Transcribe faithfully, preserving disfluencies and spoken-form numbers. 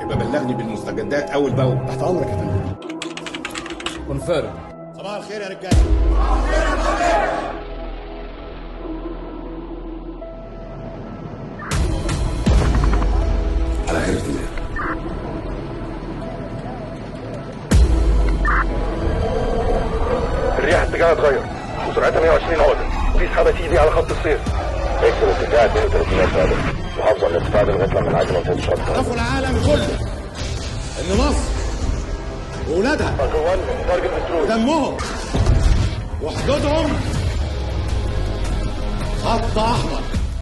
يبقى بلغني بالمستجدات اول باول. تحت امرك يا فندم. كونفيرم. صباح الخير يا رجاله. صباح الخير يا فندم. على خير الله. الرياح اتجاهها اتغير وسرعتها مية وعشرين عقده، في سحابه تيجي على خط السير. اكتب اتجاه اتنين وتلاتين عقده، محافظه على الارتفاع ده لغايه لما نعدي منطقه الشط. عرفوا العالم كله ان مصر واولادها ودمهم وحدودهم خط احمر.